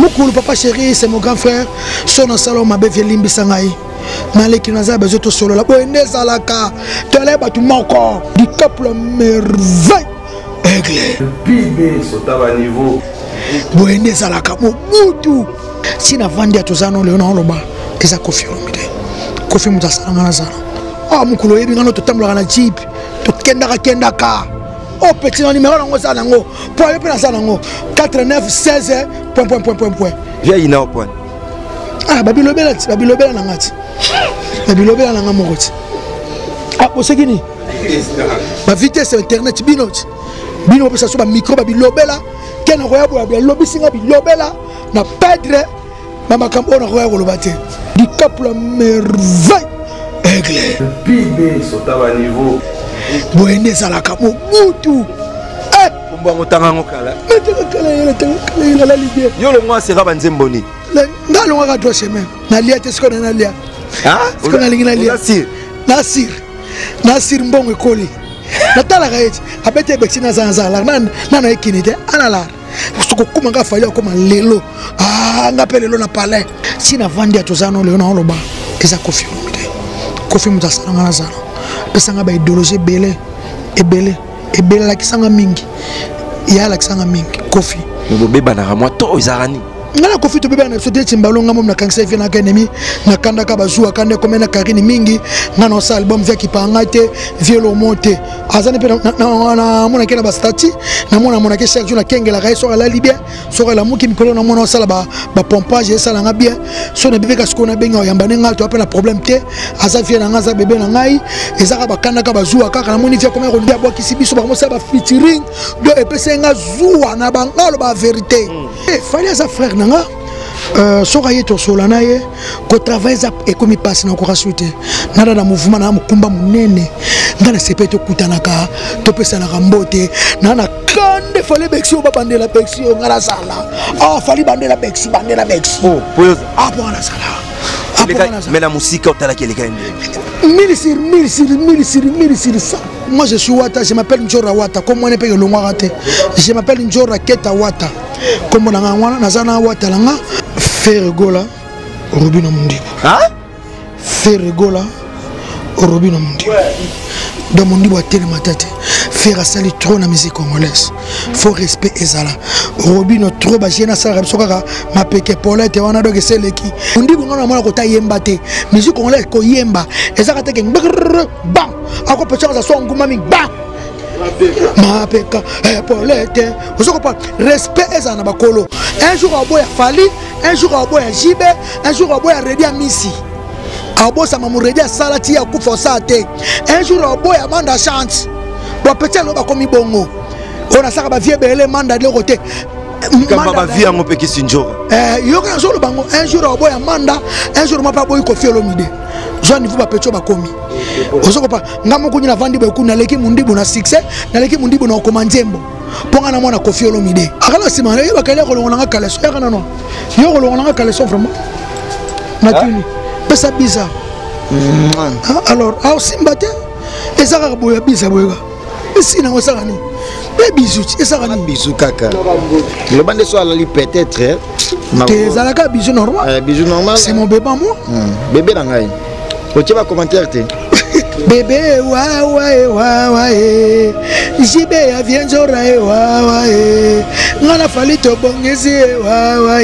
Moukoulou, papa chéri, c'est mon grand frère. Son salon, ma belle limbi sangaï. Maleki naza besoin de solo la. Boende salaka. Tele batu moko. Du couple merveille. Aigle. Bibé, sotaba niveau. Boende salaka. Mobutu. Si na vandi atozano leona oloba. Eza kofi olomide. Kofi mutasanga na zana. Ah Moukoulou yebi ngano totambola na jeep. To kendaka. Oh petit na numéro nango za nango. Pour aller na za nango. 89 16 point. Viens ina au point. Ah babilobela nangati. Babilobela nanga mokoti. Ah osekini. Ba vitesse internet binoti. Bino pesa so ba micro babilobela. Kena roya bo ya lobisinga bilobela na pedre mama kambo na roya kolobate. Du couple merveille. Aigle. Bibé, sotaba niveau. Boende salaka mobutu. Kumba ngotanga ngokala. Kala la libye. Yo le moi sera banzemboni. Nga longa ka droit chemin. Na lia te skona na lia. Ah? Skona lingi na lia. Nasir mbongo ekoli. Natala ka eti. Abete bexina zanzala. Nana ekinite. Anala. Soko kuma nga fali akoma lelo. Ah, nga pe lelo na palais. Si na vandi atozano lelo na oloba. Eza kofi omide. Kofi mutasala nga na zana. Pesanga ba idéologie ebele la kisanga mingi ya la kisanga mingi kofi ngo beba na ramwa to izarani ngala kofi to beba na sote timbalonga mom na kanisa fi na kanemi na kanda ka bazua kanda komena karini mingi ngana sa album vya kipangate vielo monte azani pe na mona kena ba stati na mona ke Sergio na kengela ka so la libia so la muki mikolo na mona sala ba pompage sala nga bien so na bebe ka skona benga yamba nenga to apela problème te aza vie na ngaza bebe na ngai ezaka ba kanda ka bazua kaka na moni vya komena ko ndia bwa kisibiso ba mosa ba featuring do epese nga zuwa na bangalo ba vérité fallait ça frère nanga sokaye to solana ye ko travail za ekomi passe na ko rasute nada na mouvement na mukumba munene ngana sepeto kutanaka to pesa na rambote nana kande fallait bexio ba bandela bexio ngala sala ah fallait bandela bexi oh poyo ah pour la sala mais la musique otala qui est les mille sur ça. Moi je suis Wata, je m'appelle Njora Wata, comme moi ne peux le rater. Je m'appelle Njora Keta Wata. Comme on a Nazana Wata langa Ferregola Robino Mundi. Hein? Ferregola Robino Mundi. Dans mon niveau tellement tête. Faire sali trop la musique congolaise. Faut respect ezala. Robino trop bajena sala soka ma peke polete wana doge seleki. Mundi ngona mona ko ta yemba te. Musique congolaise ko yemba. Ezaka te bam. Ako pecha za so nguma mi bam. Ma peka polete. Osoko pas respect ezana bakolo. Un jour aboya Fali, un jour aboya Jibe, un jour aboya Redia Misi. Abosa mamuredia salati ya kufosa te. Un jour aboya manda chance. Bo petit lo ba komi bongo. On a ça ba vie belé manda de côté. Kamba ba vie ngo peki sinjora. Yo ka zo lo bango un jour aboya manda, un jour ma pa boy ko fielo mide. Zo niveau ba petit ba komi. Ozoko pa ngamo kunyina vandi ba kuna leki mundibu na succès, na leki mundibu na komanjembo. Ponga na mona ko fielo mide. Akala simana yo ba kale ko longa nga kaleso ya kana no. Yo ko longa nga kaleso vraiment. Natuni. Pesa bizarre. Alors, au Simbate, et ça va boire bizarre. Et si nous avons des bisous, et ça va bisous caca. Le bande soit la peut-être. T'es à la bisous normal. Bisous normal. C'est mon bébé moi. Bébé d'angaï. Tu vas commenter. Bébé, wa, Jibé, viens Zora, wa, Nana fali to bongezi, wa,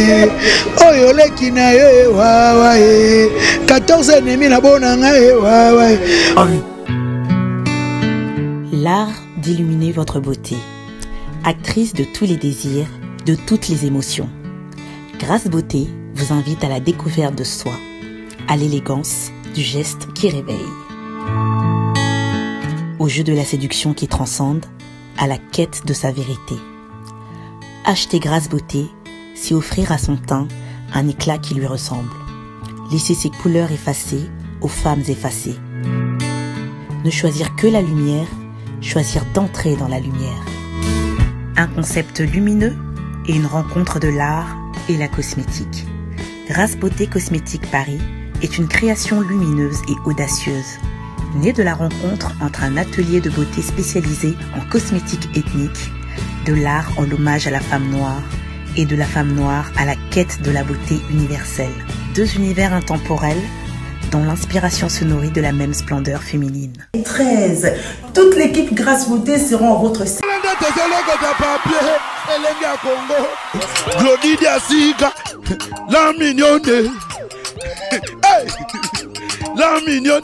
Oyo lekina, wa, 14 ennemis na bonanga, wa. L'art d'illuminer votre beauté. Actrice de tous les désirs, de toutes les émotions. Grâce Beauté vous invite à la découverte de soi, à l'élégance du geste qui réveille. Au jeu de la séduction qui transcende, à la quête de sa vérité. Acheter Grâce Beauté, c'est offrir à son teint un éclat qui lui ressemble. Laisser ses couleurs effacées aux femmes effacées. Ne choisir que la lumière, choisir d'entrer dans la lumière. Un concept lumineux et une rencontre de l'art et la cosmétique. Grâce Beauté Cosmétique Paris est une création lumineuse et audacieuse. Née de la rencontre entre un atelier de beauté spécialisé en cosmétique ethnique, de l'art en hommage à la femme noire et de la femme noire à la quête de la beauté universelle. Deux univers intemporels dont l'inspiration se nourrit de la même splendeur féminine. 13. Toute l'équipe Grâce Beauté seront en votre service. La mignonne. La mignonne.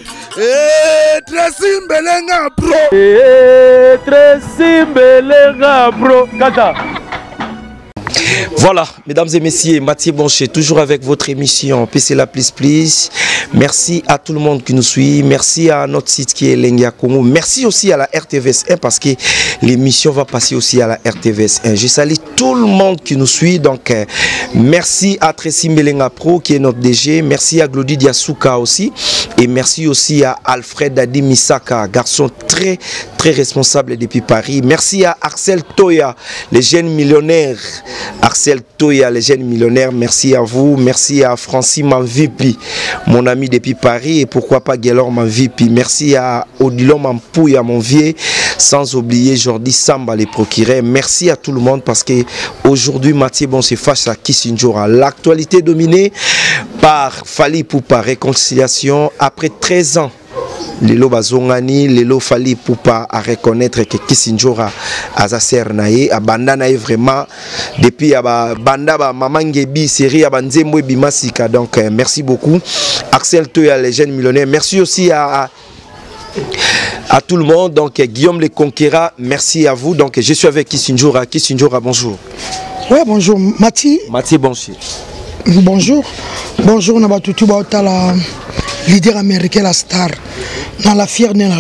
Tracy Mbelenga Pro. Tracy Mbelenga Pro. Kata. Voilà, mesdames et messieurs, Mathieu Boncher, toujours avec votre émission PC La Please Please. Merci à tout le monde qui nous suit. Merci à notre site qui est Lengia Congo. Merci aussi à la RTVS 1 parce que l'émission va passer aussi à la RTVS 1. Je salue tout le monde qui nous suit. Donc, merci à Tracy Mbelenga Pro qui est notre DG. Merci à Glody Diasuka aussi. Et merci aussi à Alfred Adi Misaka, garçon très responsable depuis Paris. Merci à Axel Toya, les jeunes millionnaires. Axel Toya, les jeunes millionnaires, merci à vous. Merci à Francis Manvipi, mon ami depuis Paris, et pourquoi pas Guélor Manvipi. Merci à Odilon Mampouya, mon vieux, sans oublier Jordi Samba, les procureurs. Merci à tout le monde parce que aujourd'hui Mathieu Boncher face à Kissinjora. L'actualité dominée par Fally Ipupa, réconciliation après 13 ans. Lelo bazongani, lelo Fally Ipupa à reconnaître que Kissinjora azaser nae, abanda nae vraiment depuis banda ba mamangebi série abanzembo bimasika. Donc merci beaucoup Axel Toya, les jeunes millionnaires. Merci aussi à tout le monde. Donc Guillaume le Conquérant, merci à vous. Donc je suis avec Kissinjora. Kissinjora, bonjour. Ouais, bonjour Mathieu. Mathieu Boncher. Bonjour. Bonjour Nabatutu Baotala, leader américain, la star. Dans la fière de la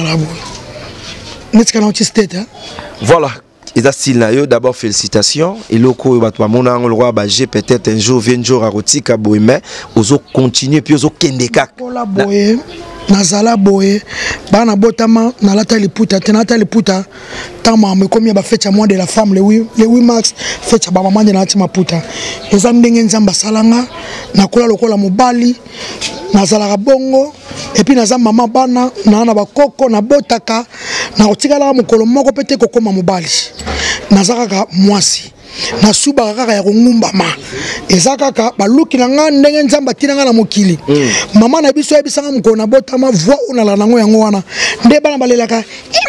voilà, d'abord félicitations. Et le roi peut-être un jour, 20 jours à Rotika Bohemé, ozo continuer puis ozo kendeka. Nazala boye bana botama nalata liputa tenata liputa tama me komi ba fête moi de la femme le 8 mars fête ba maman de na tima puta eza ndenge nzamba salanga nakola lokola mobali nazala bongo et puis naza mama bana na ba koko na botaka na otikala mokolo moko pete kokoma mobali nazaka mwasi na suba kaka ya kongumbama eza kaka baluki na nga ndenge nzamba tinanga na mokili mama na biso yebisanga mokolo na botama voix onala nango yango wana nde bana balelaka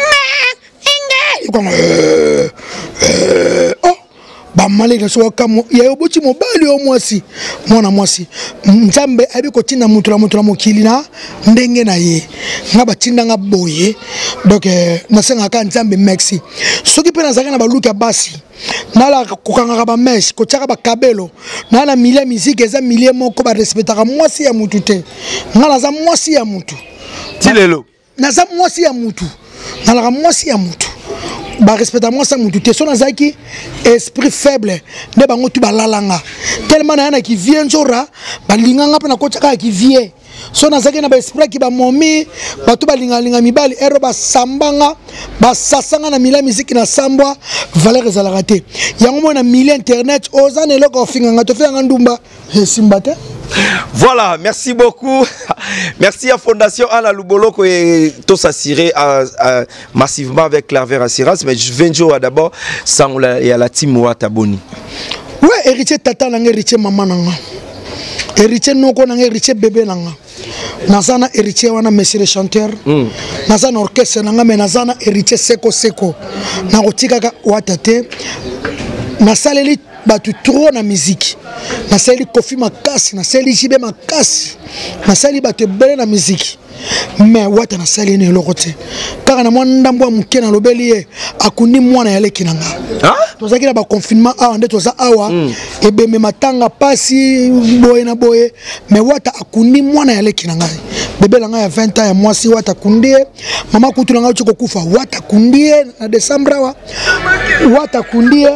oh bamaleka so kamo ya yoboti mobali o mwasi mwana mwasi nzambe abi kotinda mutu la mokili na ndenge na ye nga batinda nga boye donc nasenga ka nzambe merci soki pe nazaka na baluki ya basi nala kokanga ba mesh ko tiaka ba kabelo na milia musique eza milie moko ba respectaka mwasi ya mutu te ngala za mwasi ya mutu tilelo naza mwasi ya mutu nala mwasi ya mutu ba respecta mwasi ya mutu te so nazaki esprit faible nde bango tu balalanga tellement na yana ki vient nzora balinganga pe na kotiaka ki vie so nazaki na ba esprit ki ba momi batu balinga mibali ero ba sambanga ba sasanga na mila musique na sambwa valeur ezalaka te yango mo na mili internet ozana eloko ofinganga to fenganga ndumba simbate. Voilà, merci beaucoup. Merci à Fondation Anna Luboloko et tout s'assurer massivement avec Claver Assurance. Mais je viens jouer d'abord sans et à la team Ouataboni. Ouais, héritier tata nanga héritier maman nanga. Héritier noko nanga héritier bébé nanga. Nazana héritier wana monsieur le chanteur. Nazana orchestre nanga mais nazana héritier seko. Na kotikaka watate. Na saleli batu trop na musique. Na sali Kofi makasi, na sali Jibe makasi. Na sali batu bele na musique. Mais wata na sali ne lokote. Kaka na mwana ndambo muke na lobeli akundi mwana yale kinanga. Tozaki na ba confinement awa nde toza awa ebe me matanga pasi boye na boye mais wata akundi mwana yale kinanga. Bebe langa ya 20 ans ya mwasi wata kundie mama kutu langa chiko kufa wata kundie na Desembre wa wata kundie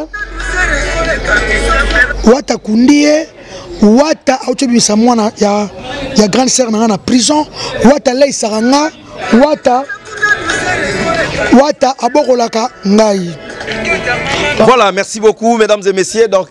wata kundie wata autobisa mwana ya grande sœur na prison wata lei saranga wata abokolaka ngai Voilà, merci beaucoup mesdames et messieurs. Donc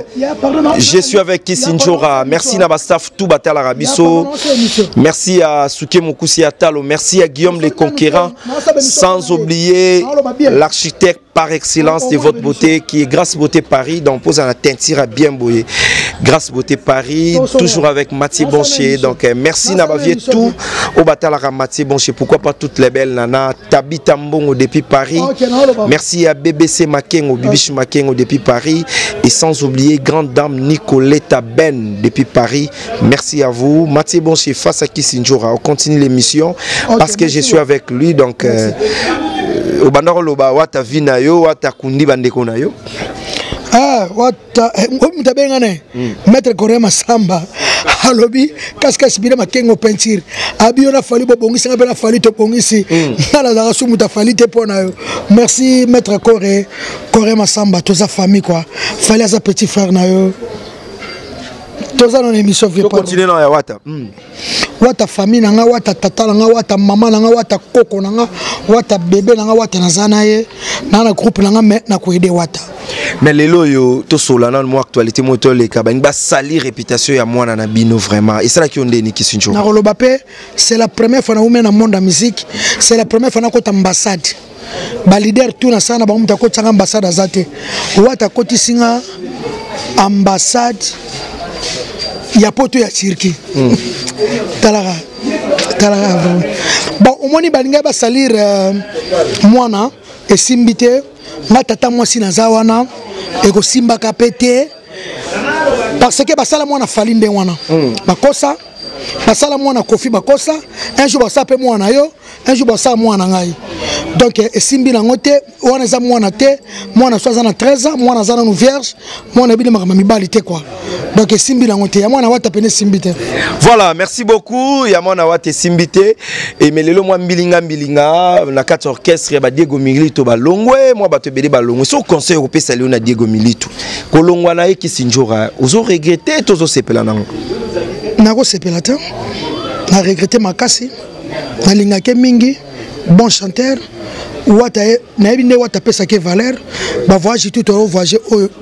je suis avec Kissinjora. Merci Nabastaf tout Batal Arabiso. Merci à Souké Mokoussi Atalo. Merci à Guillaume les Conquérants. Sans oublier l'architecte par excellence de votre beauté qui est Grâce Beauté Paris. Donc pose un teinture à bien boyer. Grâce Beauté Paris, toujours avec Mathieu Bonché. Donc merci Nabavier tout au Batal Mathieu Bonché. Pourquoi pas toutes les belles nanas. Tabi Tambongo depuis Paris. Merci à BBC Makengo, Bibiche Makengo depuis Paris. Et sans oublier grande dame Nicoletta Ben depuis Paris. Merci à vous. Mathieu Bonché face à Kissinjora. On continue l'émission parce que je suis avec lui. Donc au Bandaro Loba Wata Vinayo, Wata Kundi Bandeko Nayo. Ah, wata mutabengane maître Korema Samba alobi kaska sibira makengo peinture abiona fali bo bongisi ngapela fali to bongisi nala za sumu ta fali te pona yo. Merci maître Korema Samba toza famille quoi fallait sa petit frère na yo toza dans émission vieux pas continuer dans ya wata wata famille nanga wata tata nanga wata mama nanga wata koko nanga wata bébé nanga wata nazana ye na groupe nanga mais na ko aider wata. Mais les loyaux, tout cela dans mon actualité, moi tous les cabines, bas salir réputation à moi na bino vraiment. Et c'est là qui on dit qui Kissinjora. Na Rolobapé, c'est la première fois na women dans monde de musique, c'est la première fois na côté ambassade. Ba leader tout na sana ba mta côté ambassade azate. Wata côté singa ambassade ya poto ya Turquie. Talara vraiment. Bon, au moins ni balinga ba salir mwana et simbité. Ma tata moi si nazawana et ko simba kapete parce que basala moi na falinde wana bakosa basala moi na kofi bakosa un jour basa pe moi na yo un jour basa moi na ngai donc simbi na ngote wana za moi na te moi na soza na 13 ans moi na za na vierge moi na bile makama mibali te quoi donc simbi na ngote ya moi na wata pene simbi te. Voilà, merci beaucoup ya moi na wata simbi te et melelo moi mbilinga na 4 orchestre ba Diego Milito ba longwe moi ba te bele ba longwe so conseil européen sali na Diego Milito ko longwa na Kissinjora ozo regretter tozo sepela nango na ko sepela te na regretter makasi na lingake mingi bon chanteur wata na bine wata pesa ke valeur ba voyage tout au voyage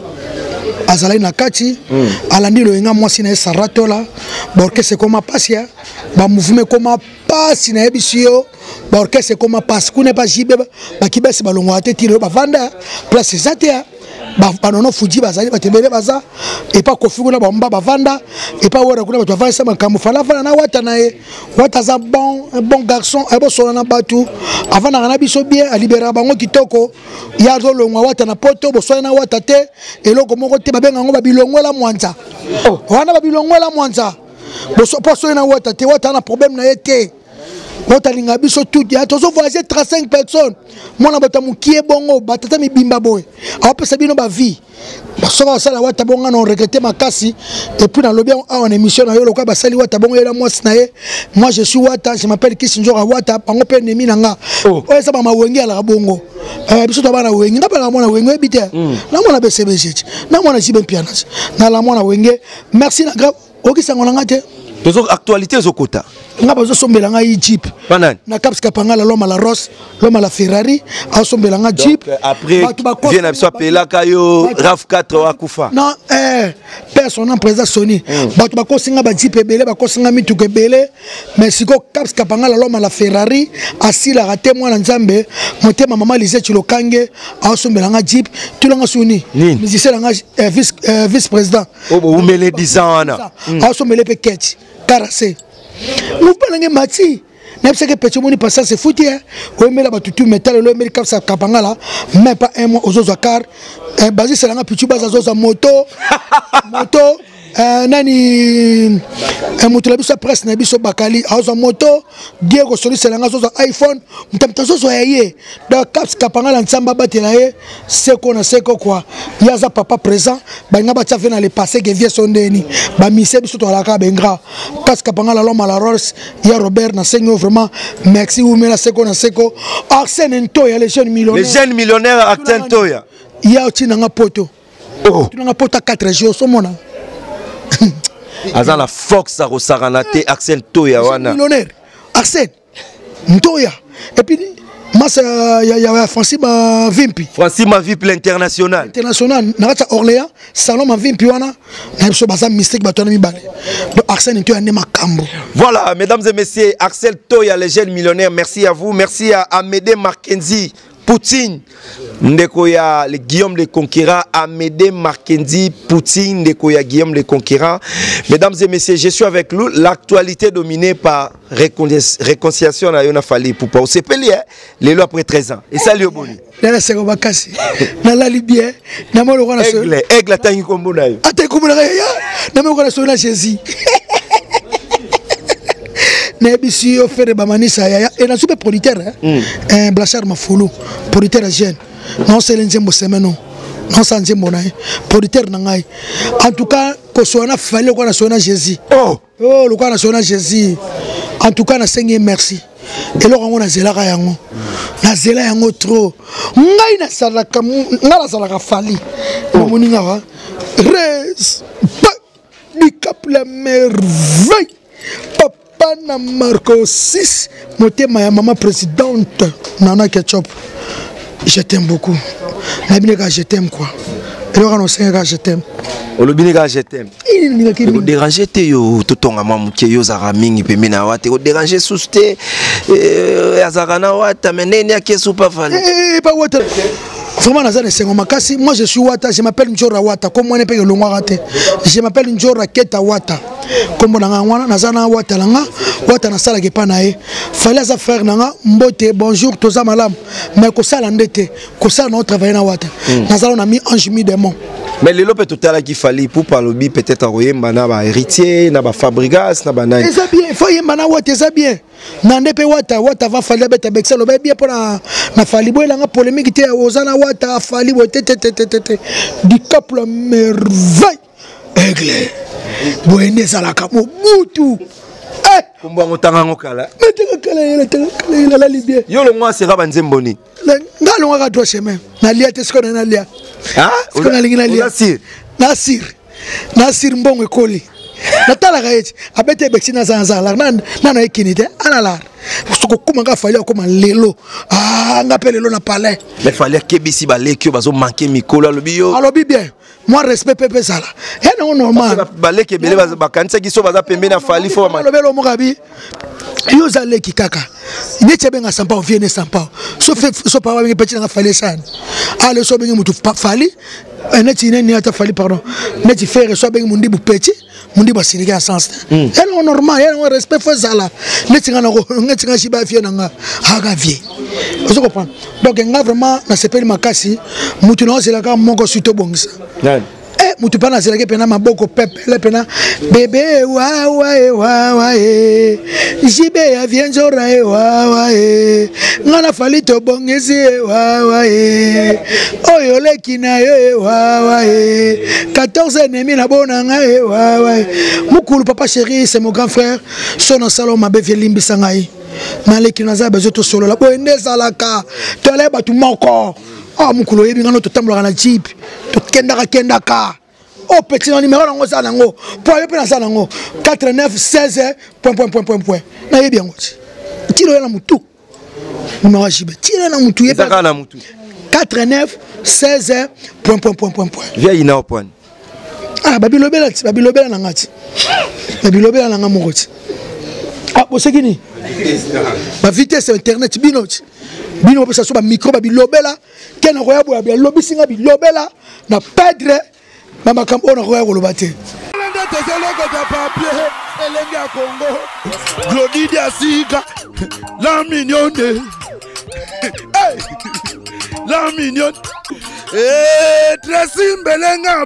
azalai na kati alandi lo nga mwasi na sarato la ba orchestre koma pasia ba mouvement koma pasi na ebisio ba orchestre koma passe ku ne pas jibe ba kibesi balongo ate tiro ba vanda place zatea ba nono fuji bazali batembele baza et pas kofiku na ba mba ba vanda et pas wora kuna ba vanda sama kamu fala na wata na e wata za un bon garçon e bo sona na batu avant na biso bien a libérer bango kitoko ya zo longwa wata na poto bo sona na wata te eloko moko te ba benga ngo ba bilongo la mwanza wana ba bilongo la mwanza bo so poso na wata te wata na problème na yete wata linga biso tout ya tozo voyager 35 personnes mona bata mukie bongo batata mibimba boy apesa bino ba vie basoka sala wata bonga non regretter makasi et puis dans lobby en émission na yo lokwa basali wata bongo yela mwasi na ye moi je suis wata je m'appelle Kissinjora wata bango pe nemi nanga oyo sa ba mawengi ala bongo biso to bana wengi na bana mona wengi ebite na mona BCBG na mona jibe piano na la mona wengi merci na grave okisango nanga te tozo actualité zokota nga bazo sombela nga Jeep na Caps Kapangala l'homme à la Ross l'homme à la Ferrari a sombela nga Jeep après vient na biso pela kayo RAV4 akufa non personne en présent Sony batu bakosinga ba Jeep ebele bakosinga mituko ebele mais siko Caps Kapangala l'homme à la Ferrari asila raté moi na Nzambe motema mama Lisette Chilokange a sombela nga Jeep tulanga Sony musicien nga vice président o mele 10 ans ana a sombele pe ketch caracé. Nous parlons de Mati. Même si petit monde passe c'est foutu. On met la batutu métal le met comme ça kapangala même pas un mois aux car basé c'est la petit base aux moto nani moto la biso presse na biso bakali aux moto Diego Soli c'est la aux iPhone mtamta zozo yeye donc Caps Kapangala nsamba batela ye c'est quoi yaza papa présent banga ba tsa na le passé que vie sondeni ba mise biso to la ka bengra Caps Kapangala l'homme à la Rolls ya Robert na sengo vraiment merci ou mela seko Arsène Ntoya les jeunes millionnaires Arsène Ntoya ya otina nga poto tu nga poto 4 jours so mona Azan la Fox a Rosaranate Arsène Ntoya wana millionnaire Arsène Ntoya et puis Massa ya Francis ma Vimpi. Francis ma Vimpi l'international. International na Orléans, salon ma Vimpi wana na biso baza mystique batona mi balé. Donc Arsène Toya ne makambo. Voilà, mesdames et messieurs, Axel Toya le jeune millionnaire, merci à vous, merci à Amédée Mackenzie. Poutine, Ndekoya, le Guillaume le Conquérant, Amédée Mackenzie, Poutine, Ndekoya, Guillaume le Conquérant. Mesdames et messieurs, je suis avec vous. L'actualité dominée par réconciliation à Yona Fali Poupa. On s'est pelé, les lois après 13 ans. Et salut au Boni. Nala c'est comme Kassi. Nala Libye. Namo le roi Aigle, aigle tangi kombo na yo. Ate kombo na ya. Namo le roi na Jésus. Nebisi offert bamanisa ya et na super producteur un Blachard Mafulu producteur jeune non c'est l'enjembo semeno non c'est l'enjembo na producteur na ngai en tout cas ko soana fallait ko na soana Jésus oh le ko na soana Jésus en tout cas na sengi merci et lo ngo na zelaka yango na zela yango trop ngai na salaka ngala salaka fali moninga wa res du cap la merveille Pana Marco 6, motema ya maman présidente Nana Ketchup. Je t'aime beaucoup. Nabineka je t'aime quoi. Et le ranosenga je t'aime. Olobineka je t'aime. Ko déranger te yo totonga mamuke yo zara mingi pembe na wate ko déranger souste azara na wata menene akesu pa fali. Pas wata. Vraiment Nazane Sengo Makasi, moi je suis Wata, je m'appelle Njora Wata, comme moi ne peux le rater. Je m'appelle Njora Keta Wata. Comme on a Nazana Wata langa, Wata na sala ke panae. Fallait ça frère nanga, mbote bonjour toza malam. Mais ko sala ndete, ko sala na travailler na Wata. Nazala on a mis ange mi démon. Mais les lopes tout à l'heure qu'il fallait pour parler peut-être à Royemba na ba héritier, na ba fabrigas, na ba nani. C'est bien, faut y mana Wata, c'est bien. Nandepe Wata va falloir beta bexa lo bien pour na fali boy langa polémique té ozana Wata fali boy té du cap la merveille aigle boy ne sala ka mutu eh kumba ngotanga ngokala meteka la libye yo le moi sera banzemboni ngalo ngaka droit chemin na lia te skona na lia ah on a lia Nasir mbongo ekoli natala gaeti abete bexina zanzala nana ekinite alala soko kuma nga fali akoma lelo nga lelo na palais mais fallait que bisi baleki bazo manquer mikolo alobi bien moi respect pepe sala et non normal baleki bele bakanisa kiso baza pembe na fali fo ma lobelo mokabi yo zaleki kaka neti benga sampa viene sampa so pa wengi petit na fali sana ale so bengi mutu fali neti neni ata fali pardon neti faire so bengi mundi bu petit mundi ba sirika en sens et non normal et non respect fo sala neti nga shiba fie nanga aga vie vous comprenez donc nga vraiment na sepeli makasi mutu na osela ka moko suto bongisa mutu pana zela ke pena maboko pepe le pena bébé wa jibe ya vienjora wa ngana fali to bongezi wa oyo leki na yo wa 14 ennemis na bonanga wa mukulu papa chéri c'est mon grand frère son salon mabe vie limbisa ngai na leki na za bezo to solo la bo ndeza laka to le batu moko mukulu yebi ngano to tambola na jeep to kendaka oh petit numéro nango za nango pour yepe na za nango 89 16 point na yebi yango tiro ya na mutu numéro jibe tiro na mutu yepe na mutu 89 16 point via ina au point babilobela na ngati babilobela na ngamoko ti bosekini ba vitesse internet bino pesa so ba micro babilobela kena koya boya bilobisinga bilobela na pedre mama kam ona koya koloba te Elenga Congo Glodidia Sika la mignonne la mignonne Tresimbelenga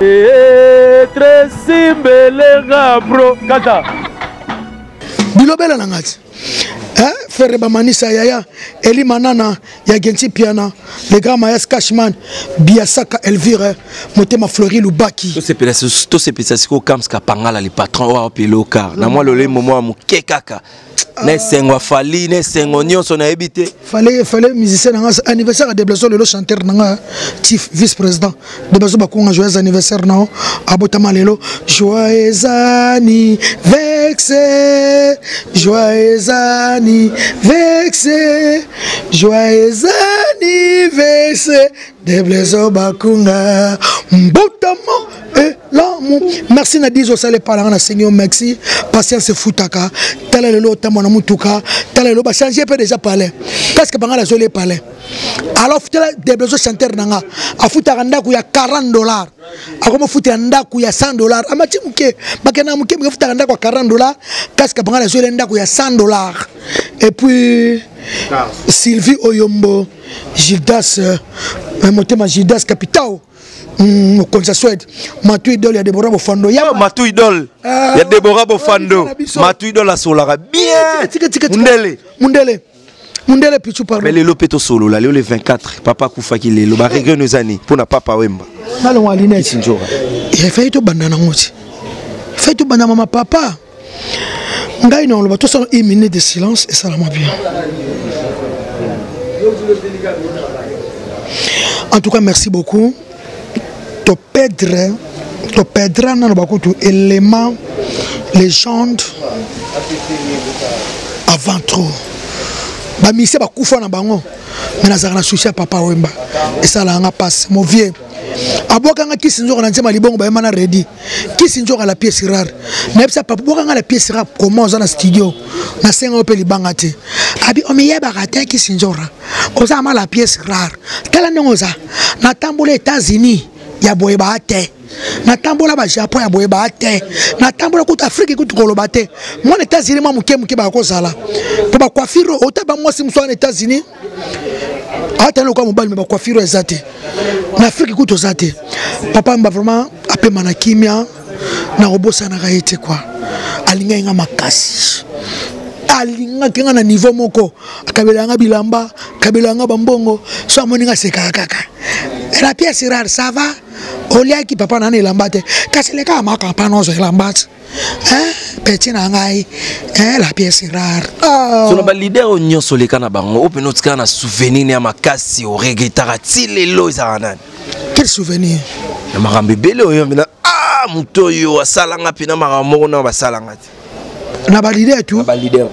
bro Kata bilobela na ngati Ferre Bamanisa Yaya Eli Manana Yagenti Piana le grand Mayas Cashman Biasaka Elvire Motema Flori Lubaki tout c'est peut-être ko kamska pangala le patron wa pilo car na moi le moment mu kekaka ne sengwa fali ne sengonyo so na ebité fallait musicien na anniversaire de Blazo le chanteur na chief vice-président de Blazo bakunga joyeux anniversaire na abotama lelo joyeux anniversaire vexé, joyeux anniversaire, joyeux anniversaire, de Blaiseau Bakunga, Mbotamo et l'amour. Merci Nadiz au salé par la Seigneur, merci. Patience foutaka, tel est le lot, tamona mutuka, tel est le bas, changer peut déjà parler. Parce que Bangala Zolé parler. Alors, des besoins chanter nanga, a foutaranda où il y a $40. A comme foutaranda où il y a $100. A mati mouké, bakena mouké, mais foutaranda où $40. Parce que Bangala Zolé où il y a $100. Et puis, Sylvie Oyombo, Gildas, Motema Gildas Capitao. Comme ça souhaite, Matou Idol, il y a Déborah Bofando. Matou Idol, il y a Déborah Bofando. Matou Idol la solara bien. Mundele pichu parle. Mais les lopeto solo là, le 24, papa Koufa qui le ba régler nos années pour na papa Wemba. Nalo waline Sinjora. Il fait tout bandana ngoti. Il fait tout bandana mama papa. Ngai non, le bateau sont une minute de silence et ça va bien. En tout cas, merci beaucoup. Tu perdras dans le bateau tout élément, légende avant trop. Ba mise ba kufa na bango mais nazana souci à papa Wemba et ça là nga passe mon vieux aboka nga kisinzo na nzema libongo ba mana ready kisinzo la pièce rare na bisa papa boka nga la pièce rare comment on a studio na senga ope libanga te abi o miyeba rata kisinzo ra oza ma la pièce rare tala ndongoza na tambola États-Unis ya boyeba te na tambola ba Japon ya boyeba te na tambola kuta Afrique kuta koloba te moi les États-Unis moi muke ba ko sala to ba coiffure ota ba moi si mso aux États-Unis ata no kwa mobile me ba coiffure ezate na Afrique kuta zate papa mba vraiment ape mana kimia na robosa na gaete quoi alinga nga makasi alinga kenga na niveau moko akabela nga bilamba kabela nga bambongo so amoninga seka kaka la pièce rare ça va olia ki papa nane lambate kasi le ka maka pano zo lambate petit na ngai la pièce rare so na ba leader onyo soleka na bango ope notika na souvenir ya makasi o reggaetara tilelo izana quel souvenir na marambe bele oyo mina muto yo asalanga pina maramoko na basalanga ti na ba leader tout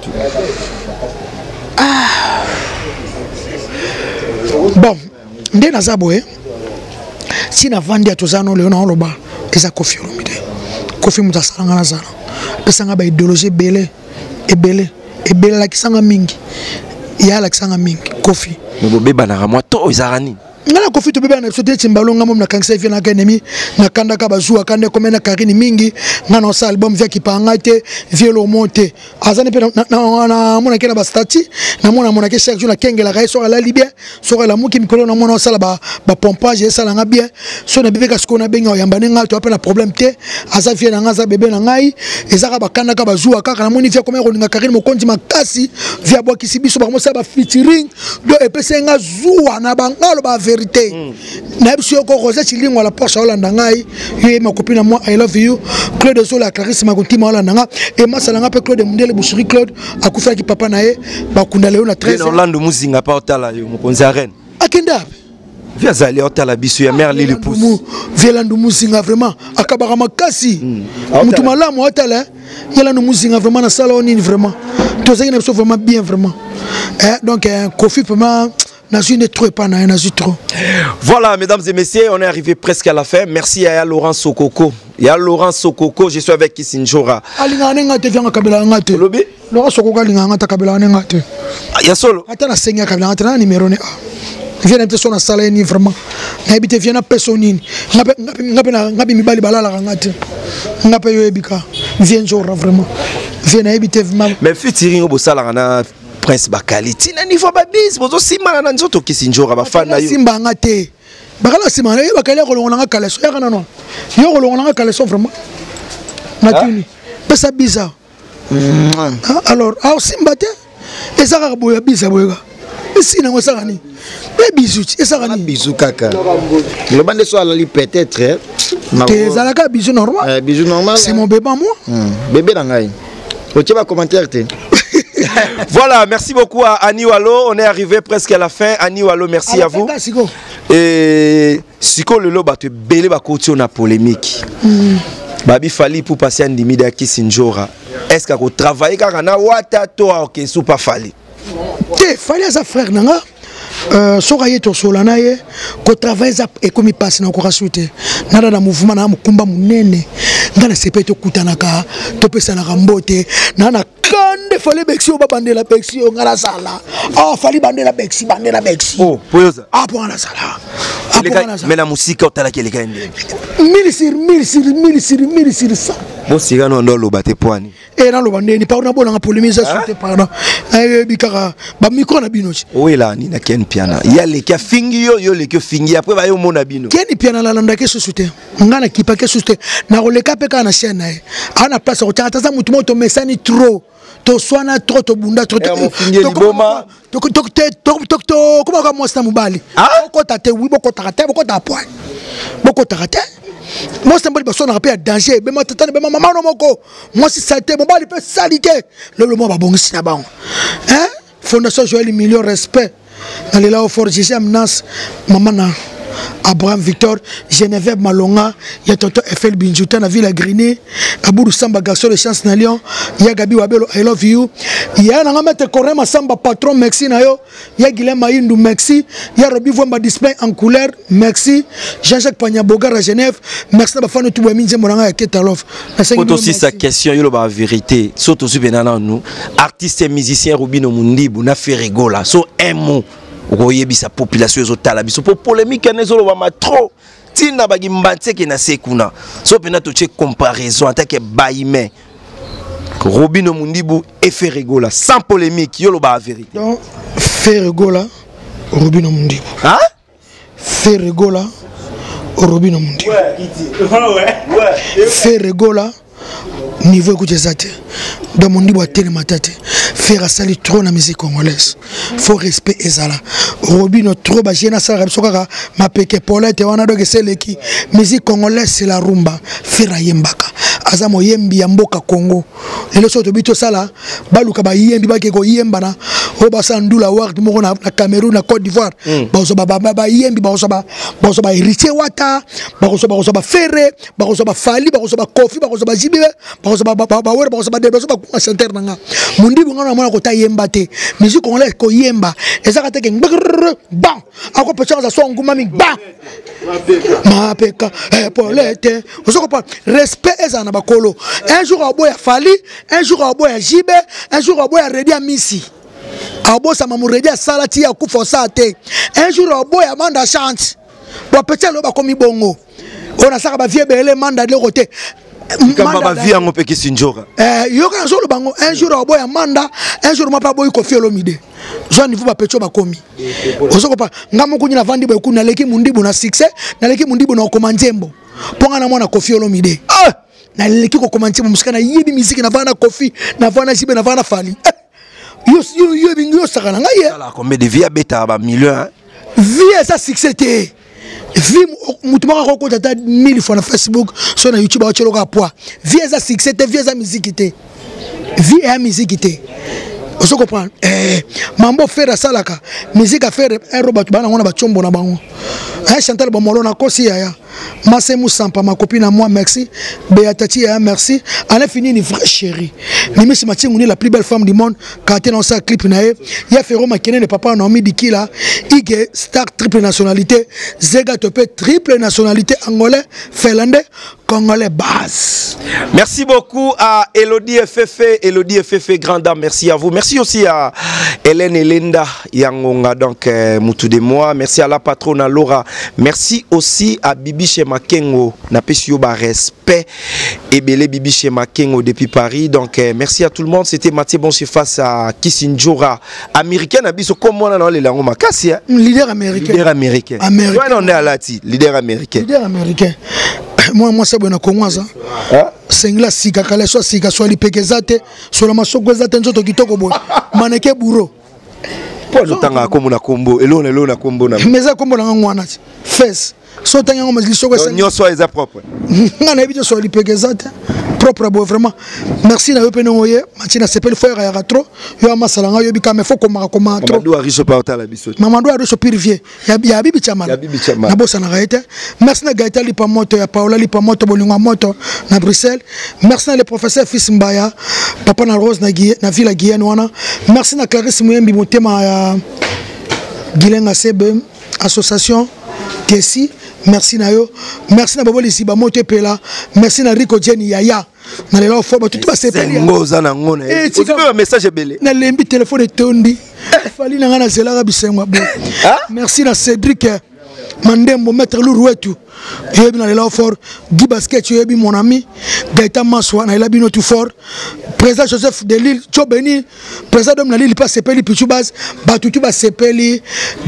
bon ndé na zaboé si na vandi atozano le na loba eza Kofi Olomide Kofi mutasalanga na zana pesanga ba idéologie belé la kisanga mingi ya la kisanga mingi Kofi mo beba na ramwa to izarani ngala Kofi to beba na sote timbalonga mom na kanisa ifi na kanemi na kanda ka bazua kande komena karini mingi ngana sa album vya kipangate vielo monte azani pe na mona kena ba stati na mona ke chaque jour na kengela ka so la libia so la muki mikolo na mona sala ba pompage sala nga bien so na bebe ka skona benga yamba nenga to apela problème te aza vie na ngaza bebe na ngai ezaka ba kanda ka bazua kaka na moni vya komena ko ninga karini mokonzi makasi vya bwa kisibiso ba mo sa ba featuring do epesenga zuwa na bangalo ba na biso ko roza chilingo la Porsche Hollanda ngai ye ma copine moi I love you Claude Zola Clarisse Makutima Hollanda nga et masalanga pe Claude Mundele Boucherie Claude akufa ki papa na ye bakunda leo na 13 Orlando Muzinga pa otala yo mokonzi arène akenda via zali otala biso ya mère Lili Pousse Violando Muzinga vraiment akabara makasi mutu malamu otala Violando Muzinga vraiment na sala onini vraiment tozaki na biso vraiment bien vraiment donc Kofi vraiment voilà, mesdames et messieurs, on est arrivé presque à la fin. Merci à Laurent Sokoko. Laurent Sokoko, je suis avec Kisinjora. Laurent Sokoko, il y a solo. Viens de son salle ni vraiment. N'habite viens à personne. N'abi mi bali balala ngate. N'ape yo ebika. Viens jour vraiment. Viens habiter vraiment. Mais featuring au bosala na Prince Bakali. Tina niveau babis, bozo simana na nzoto Kisinjora ba fan na yo. Simba ngate. Bakala simana yo bakali ko longa kaleso. Ya kana no. Yo ko longa kaleso vraiment. Natuni. Pesa bizarre. Alors, simba te. Ezaka boya bizarre boya. Si na ngosaka ni. Bisous, et ça va bisous kaka. Le bande soit là peut-être. T'es bisous normal. Bisous normal. C'est mon bébé moi. Bébé dangai. Tu vas commenter te. Voilà, merci beaucoup à Annie Wallo. On est arrivé presque à la fin. Annie Wallo, merci à vous. Et Siko le loba te belé ba côté na polémique. Babi Fali pour passer un dimida Kisinjora. est-ce que vous travaillez quand na wata toi OK sous pas fallait te fallait ça frère nanga sokaye to solana ye ko travailler ça et comme passe na ko rasuite nada na mouvement na mukumba munene ngana sepeto kutanaka to pesa na rambote na kande fallait bexi o babandela bexi o ngala sala fallait bandela bexi oh poyoza pour na sala mais la musique au tala keleka ende 1000 sur 100 bon siga no ndolo bate poani et dans le bandeni pas na bona polémisation te pardon bikara ba micro na bino oui là ni na ken piana ya le ka fingi yo le ke fingi après ba yo mona bino ken piana la landa ke susute ngana kipa ke susute na ko le ka pe kana chaîne ana place ko tata za mutu moto mesani trop to swana trop to bunda trop to liboma to comment ka mosta mubali ko tate wi boko takate boko ta point boko takate moi c'est un peu de rappel à danger mais moi t'entends mais maman non moko moi si ça mon bali peut salité le moi ba bon si na ba hein fondation Joël million respect allez là au fort j'aime Nas maman na Abraham Victor Geneviève Malonga ya tonton FL Binjuta na ville à Griné Aboudou Samba garçon de chance na Lyon ya Gabi Wabelo I love you ya na ngama Korema Samba patron merci na yo ya Guilhem Maïndou merci ya Robi Vomba display en couleur merci Jean-Jacques Pagnabogar à Genève merci na ba fanu tout minje monanga ya Ketalof pour aussi sa question yo ba vérité surtout su benana nous artiste et musicien Rubino Mundibu na fait rigola so un mot Oye sa population ezotala biso pour polémique nezolo ba trop tina bagi mbantse ke na sekuna so pena to check comparaison en tant que baïme Robino Mundibu et Ferregola sans polémique yo lo ba vérité donc Ferregola Robino Mundibu hein Ferregola Robino Mundibu ouais Ferregola niveau écoute ça dans mon niveau à télématate faire ça trop na musique congolaise faut respect ezala Robino trop ba jena ça soka ma peke polete wana donc c'est leki musique congolaise c'est la rumba faire yembaka azamo yembi ya mboka Congo lelo soto bito sala baluka ba yembi ba ke ko yemba na o ba sandula ward moko na Cameroun na Côte d'Ivoire ba so ba yembi ba so ba héritier wata ba so ba ferre ba so ba fali ba so ba kofi ba so ba jibe ba so ba wera ba so ba de ba so ba chanter nanga Mundibu ngana mona ko ta yemba te musique congolaise ko yemba ezaka te ke ba ako pecha za so nguma mi ba ma peka polete osoko pa respect ezana bakolo un jour à boya fali un jour à boya jibe un jour à boya redi a misi abo sa mamu redi a salati ya kufa sate un jour à boya manda chante bo pecha lo ba komi bongo ona saka ba vie bele manda de côté Kamba vie en opé Sinjora yo ka zo lo bango un jour à boya manda un jour ma pa boy ko fielo mide zo niveau ba pecho ba komi osoko pa ngamo kunyi na vandi ba ku na leki Mundibu na succès na leki Mundibu na komanjembo ponga na mona ko fielo mide na leki ko komanti musika na yibi musique na vana kofi na vana jibe na vana fali yo bingo sakana ngaye ala combien de vie beta ba million vie ça succès te vie mutuma ko ko tata 1000 fois na Facebook sur na YouTube ba chelo ka poa vie ça succès te vie ça musique te vie et musique te on comprend mambo faire salaka musique à faire un robot bana ngona ba chombo na bango Chantal Bomolo na kosi ya Masemu Sampa ma copine à moi merci Beatati ya merci elle a fini une vraie chérie Nimisi Matinguni la plus belle femme du monde quand elle a sa clip na ya Ferro Makene le papa Naomi Dikila Ige star triple nationalité Zega Topé triple nationalité angolais finlandais congolais base. Merci beaucoup à Elodie FF grande dame, merci à vous. Merci aussi à Hélène Elenda Yangonga donc Moutou de moi, merci à la patronne Laura. Merci aussi à Bibi chez Makengo, na pesio ba respect et belé Bibi chez Makengo depuis Paris. Donc merci à tout le monde, c'était Mathieu Bonche face à Kisinjora américain abiso comme on a les langues makasi leader américain. Leader américain. Américain. Ouais, on est à Lati, leader américain. Leader américain. Moi c'est bon na Kongoza. Sengla sika kala so sika so lipekezate so la masoko zate nzoto kitoko boy. Maneke buro. Pour le temps comme na kombo elona kombo na. Meza kombo na ngwana. Fes. so tanga ngoma zilisoko ça nyo so eza propre ngana ebito so lipegezate propre bo vraiment merci na yo pe ngoye matina sepeli frère ya trop yo amasala nga yo bika me foko maka koma trop Mamadou Ariso parta la biso Mamadou Ariso Pirivier ya bibi chamala na bossa na gaita merci na gaita lipa moto ya Paola lipa moto bolinga moto na Bruxelles merci na le professeur Fils Mbaya papa na Rose na Villa Guyane wana merci na Clarisse Muyembi motema ya Gilenga Sebe association Tessi merci na yo merci na Boboli Siba moto pela merci na Rico Jenny Yaya na lelo fo ba tout ba sepeli ngoza na ngona tu peux un message belé na lembi téléphone tondi fali na ngana zela bisenga bo merci na Cédric Mandembo maître Lourouetou yebi na lelo fort Guy Basket yebi mon ami Gaëtan Maswa na ela bino tout fort président Joseph de Lille Chobeni président de Lille pas sepeli Pichubas batutu ba sepeli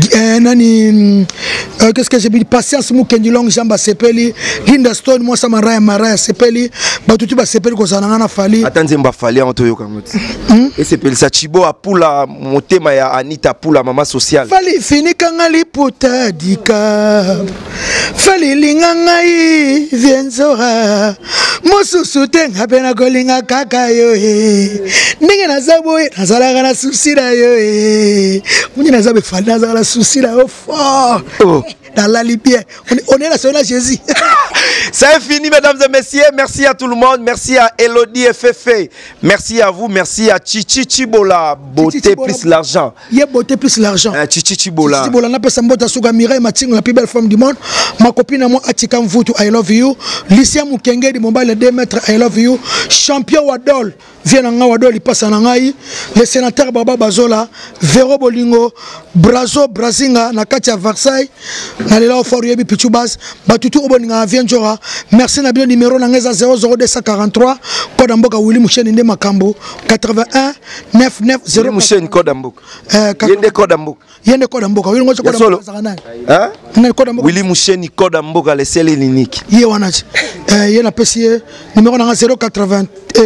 nani qu'est-ce que j'ai dit patience Mukendi Long Jamba sepeli Linda Stone moi ça Maraya sepeli batutu ba sepeli ko sana na fali attendez mba fali en toyo kamoti et sepeli sa Chibo apula motema ya Anita pula mama sociale fali fini kangali puta dika fali linga ngai vienzora mosusu tenga pena kolinga kaka yo ndenge nazabo nazalaka na susi na yo muni nazabe fali nazalaka na susi na yo fort dans la libye on est là sur la Jésus. C'est fini mesdames et messieurs, merci à tout le monde, merci à Elodie FF, merci à vous, merci à Chichi Chibola, beauté plus l'argent. Yé beauté plus l'argent. Chichi Chibola. Chichi Chibola n'a pas sa mbota suga Mireille Mating, la plus belle femme du monde. Ma copine à moi Atikam Vutu, I love you. Lycia Mukenge de Mobile 2 mètres, I love you. Champion Wadol, vient en Wadol, il passe en Angaï. Le sénateur Baba Bazola, Vero Bolingo, Brazo Brazinga, Nakatia Versailles. Nalela Fort Yebi Pichubas, Batutu Oboninga Vienjora. Merci Nabio numéro Nangeza 00243, code Amboka Willy Mouchen Inde Makambo 81 990. Willy Mouchen code Amboka. Yende code Amboka. Yende code Amboka. Willy Mouchen code Amboka. Hein? Willy Mouchen code Amboka les seuls uniques. Yé wanachi. Yena PC numéro Nangeza 081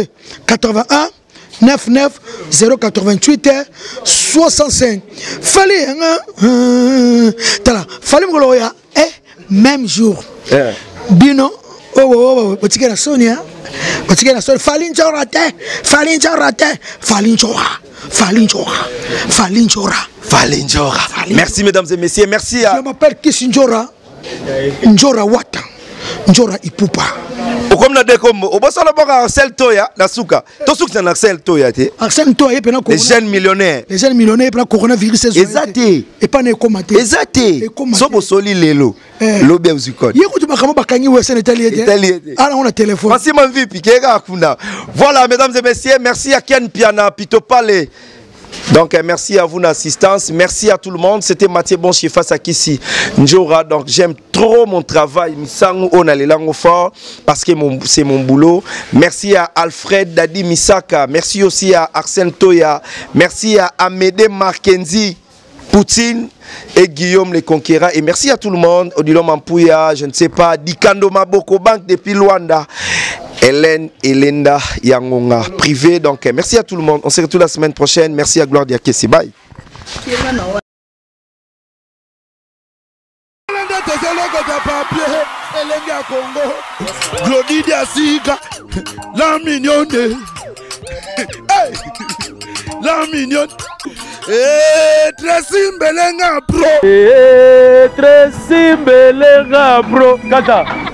99 088 65. Fallait fallait me même jour. Bino botika na Sonia Falinchora merci mesdames et messieurs, merci à je m'appelle Kisinjora Njora Wata Njora Ipupa comme na dekombo obosala boka Axel Toya na suka to suka na Axel Toya te Axel Toya pena ko les jeunes millionnaires pena coronavirus exacté et pas ne komate exacté so bosoli lelo lobe uzikoni yekutu bakamo bakangi wese na Italie ala on a téléphone parce que vie piqué kuna voilà mesdames et messieurs, merci à Ken Piana Pitopale. Donc merci à vous l'assistance, merci à tout le monde. C'était Mathieu Bonchi face à Kissi Njora. Donc j'aime trop mon travail. Misangu on a les langues forts parce que c'est mon boulot. Merci à Alfred Dadi Misaka. Merci aussi à Arsène Toya. Merci à Amédée Markenzi, Poutine et Guillaume les Conquérants. Et merci à tout le monde. Odilo Mampouya, je ne sais pas, Dikando Maboko Bank depuis Luanda. Hélène Elenda Yangonga privé. Donc merci à tout le monde. On se retrouve la semaine prochaine. Merci à Gloire Diakesi. Bye. La mignonne. La mignonne. Tracy Mbelenga bro. Tracy Mbelenga bro. Kata.